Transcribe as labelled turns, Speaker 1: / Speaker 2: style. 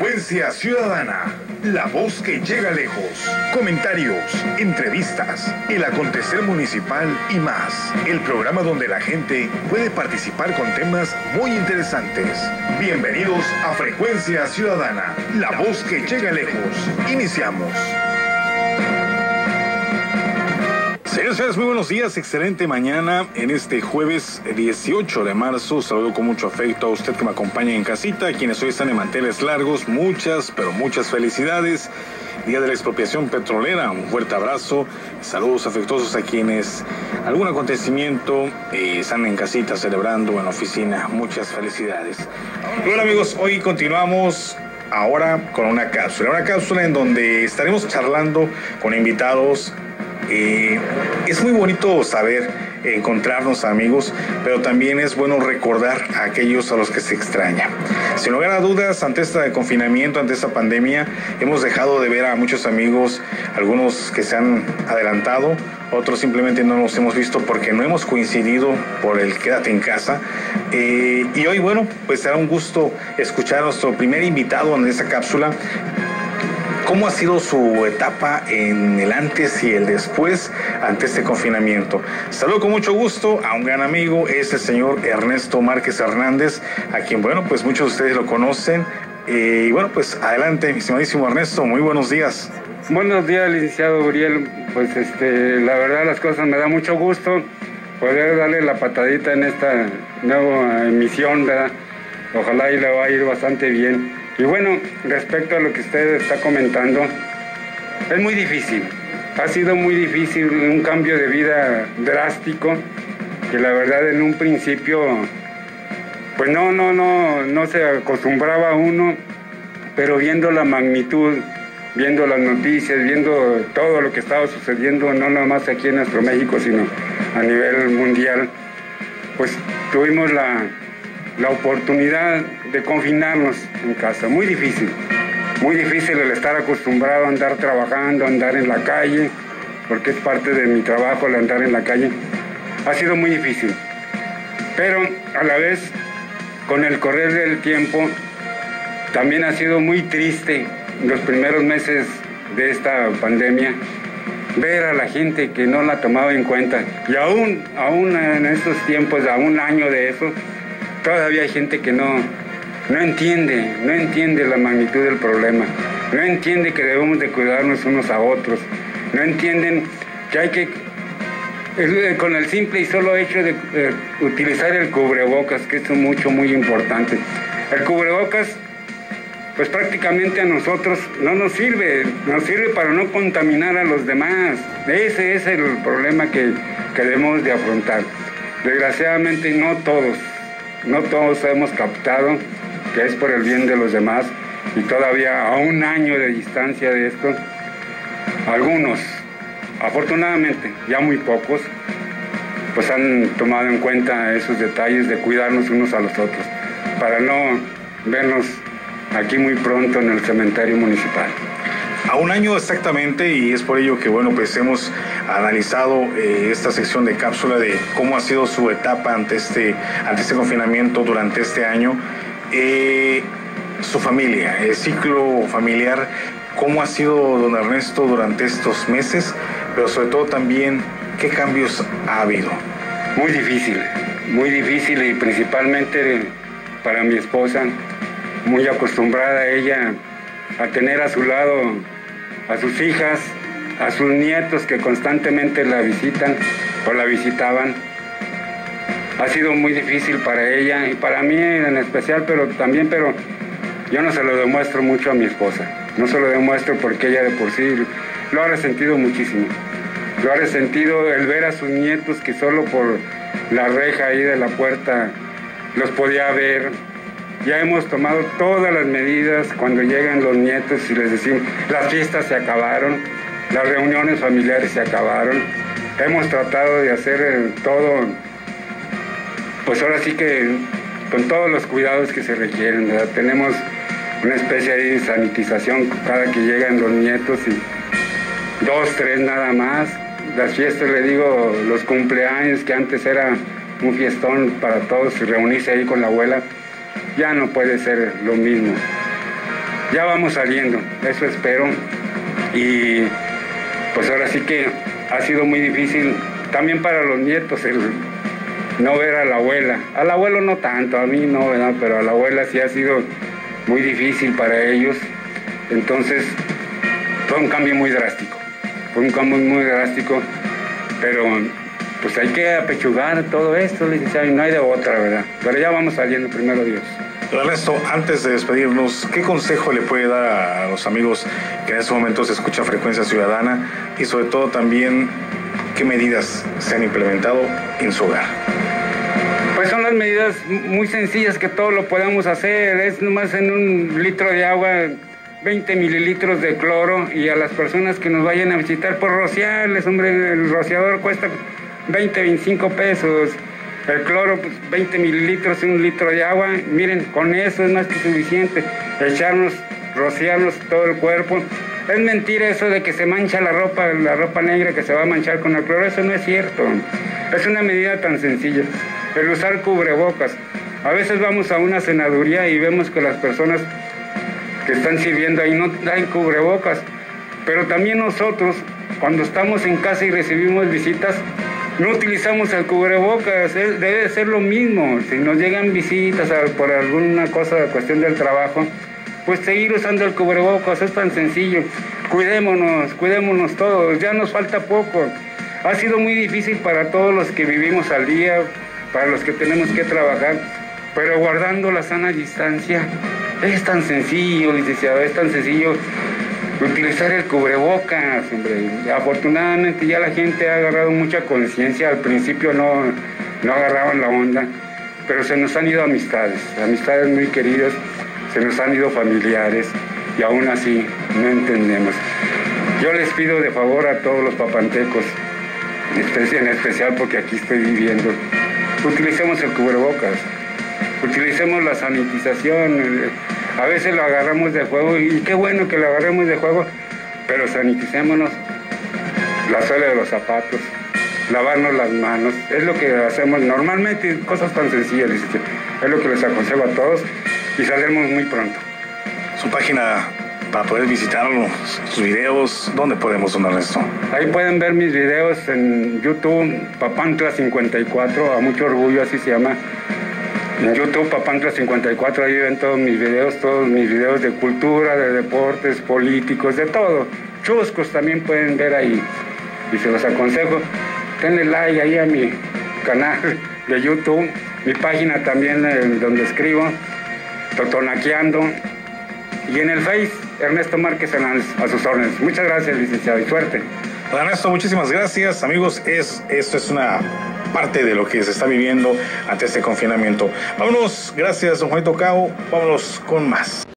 Speaker 1: Frecuencia Ciudadana, la voz que llega lejos. Comentarios, entrevistas, el acontecer municipal y más. El programa donde la gente puede participar con temas muy interesantes. Bienvenidos a Frecuencia Ciudadana, la voz que llega lejos. Iniciamos. Señores, muy buenos días, excelente mañana en este jueves 18 de marzo. Saludo con mucho afecto a usted que me acompaña en casita, quienes hoy están en manteles largos, muchas, pero muchas felicidades. Día de la Expropiación Petrolera, un fuerte abrazo, saludos afectuosos a quienes algún acontecimiento están en casita celebrando en la oficina, muchas felicidades. Bueno amigos, hoy continuamos ahora con una cápsula en donde estaremos charlando con invitados. Es muy bonito saber encontrarnos amigos, pero también es bueno recordar a aquellos a los que se extraña. Sin lugar a dudas, ante este confinamiento, ante esta pandemia, hemos dejado de ver a muchos amigos, algunos que se han adelantado, otros simplemente no los hemos visto porque no hemos coincidido por el quédate en casa. Y hoy, bueno, pues será un gusto escuchar a nuestro primer invitado en esta cápsula. ¿Cómo ha sido su etapa en el antes y el después ante este confinamiento? Saludo con mucho gusto a un gran amigo, es el señor Ernesto Márquez Hernández, a quien, bueno, pues muchos de ustedes lo conocen. Y bueno, pues adelante, mi estimadísimo Ernesto, muy buenos días.
Speaker 2: Buenos días, licenciado Uriel. Pues la verdad las cosas me da mucho gusto poder darle la patadita en esta nueva emisión, ¿verdad? Ojalá y le va a ir bastante bien. Y bueno, respecto a lo que usted está comentando, es muy difícil, ha sido muy difícil, un cambio de vida drástico, que la verdad en un principio, pues no se acostumbraba uno, pero viendo la magnitud, viendo las noticias, viendo todo lo que estaba sucediendo, no nada más aquí en nuestro México, sino a nivel mundial, pues tuvimos la oportunidad de confinarnos en casa. Muy difícil el estar acostumbrado a andar trabajando, a andar en la calle, porque es parte de mi trabajo el andar en la calle. Ha sido muy difícil, pero a la vez, con el correr del tiempo, también ha sido muy triste los primeros meses de esta pandemia, ver a la gente que no la tomaba en cuenta. Y aún en estos tiempos, a un año de eso, todavía hay gente que no entiende la magnitud del problema, no entiende que debemos de cuidarnos unos a otros, no entienden que hay que, con el simple y solo hecho de utilizar el cubrebocas, que es muy importante. El cubrebocas, pues prácticamente a nosotros no nos sirve para no contaminar a los demás. Ese es el problema que debemos de afrontar. Desgraciadamente no todos hemos captado que es por el bien de los demás, y todavía a un año de distancia de esto, algunos, afortunadamente, ya muy pocos, pues han tomado en cuenta esos detalles de cuidarnos unos a los otros, para no vernos aquí muy pronto en el cementerio municipal.
Speaker 1: A un año exactamente, y es por ello que, bueno, pues hemos analizado esta sección de cápsula de cómo ha sido su etapa ante este confinamiento durante este año. Su familia, el ciclo familiar, ¿cómo ha sido don Ernesto durante estos meses? Pero sobre todo también, ¿qué cambios ha habido?
Speaker 2: Muy difícil, y principalmente para mi esposa, muy acostumbrada ella a tener a su lado a sus hijas, a sus nietos que constantemente la visitan o la visitaban. Ha sido muy difícil para ella y para mí en especial, pero yo no se lo demuestro mucho a mi esposa. No se lo demuestro porque ella de por sí lo ha resentido muchísimo. Lo ha resentido el ver a sus nietos que solo por la reja ahí de la puerta los podía ver. Ya hemos tomado todas las medidas cuando llegan los nietos y les decimos, las fiestas se acabaron, las reuniones familiares se acabaron. Hemos tratado de hacer todo, pues ahora sí que con todos los cuidados que se requieren, ¿verdad? Tenemos una especie de sanitización cada que llegan los nietos, y 2, 3 nada más. Las fiestas, le digo, los cumpleaños, que antes era un fiestón para todos y reunirse ahí con la abuela, ya no puede ser lo mismo. ya vamos saliendo, eso espero. Y pues ahora sí que ha sido muy difícil también para los nietos el no ver a la abuela. Al abuelo no tanto, a mí no, ¿verdad? Pero a la abuela sí ha sido muy difícil para ellos. Entonces fue un cambio muy drástico, pero pues hay que apechugar todo esto, licenciado, y no hay de otra, ¿verdad? Pero ya vamos saliendo, primero Dios.
Speaker 1: Ernesto, antes de despedirnos, ¿qué consejo le puede dar a los amigos que en este momento se escucha Frecuencia Ciudadana y sobre todo también qué medidas se han implementado en su hogar?
Speaker 2: Pues son las medidas muy sencillas que todos lo podamos hacer, es nomás en un litro de agua 20 mililitros de cloro, y a las personas que nos vayan a visitar por rociarles, hombre, el rociador cuesta 20, 25 pesos. El cloro, pues 20 mililitros en un litro de agua, miren, con eso es más que suficiente. Rociarnos todo el cuerpo. Es mentira eso de que se mancha la ropa negra, que se va a manchar con el cloro, eso no es cierto. Es una medida tan sencilla. El usar cubrebocas. A veces vamos a una cenaduría y vemos que las personas que están sirviendo ahí no dan cubrebocas, pero también nosotros, cuando estamos en casa y recibimos visitas, no utilizamos el cubrebocas. Debe ser lo mismo. Si nos llegan visitas por alguna cosa, cuestión del trabajo, pues seguir usando el cubrebocas, es tan sencillo. Cuidémonos todos, ya nos falta poco. Ha sido muy difícil para todos los que vivimos al día, para los que tenemos que trabajar, pero guardando la sana distancia. Es tan sencillo, licenciado, es tan sencillo utilizar el cubrebocas, hombre. Afortunadamente ya la gente ha agarrado mucha conciencia. Al principio no agarraban la onda, pero se nos han ido amistades muy queridas, se nos han ido familiares, y aún así no entendemos. Yo les pido de favor a todos los papantecos, en especial porque aquí estoy viviendo, utilicemos el cubrebocas, utilicemos la sanitización. A veces lo agarramos de juego, y qué bueno que lo agarremos de juego, pero saniticémonos la suela de los zapatos, lavarnos las manos. Es lo que hacemos normalmente, cosas tan sencillas, es lo que les aconsejo a todos, y saldremos muy pronto.
Speaker 1: Su página para poder visitarlo, sus videos, ¿dónde podemos donar esto?
Speaker 2: Ahí pueden ver mis videos en YouTube, Papantla 54, a mucho orgullo así se llama. En YouTube, Papantla 54, ahí ven todos mis videos de cultura, de deportes, políticos, de todo. Chuscos también pueden ver ahí. Y se los aconsejo, denle like ahí a mi canal de YouTube, mi página también donde escribo, Totonaqueando, y en el Face, Ernesto Márquez Hernández, a sus órdenes. Muchas gracias, licenciado, y suerte.
Speaker 1: Ernesto, muchísimas gracias. Amigos, esto es una parte de lo que se está viviendo ante este confinamiento. Vámonos, gracias, don Juanito Cao, vámonos con más.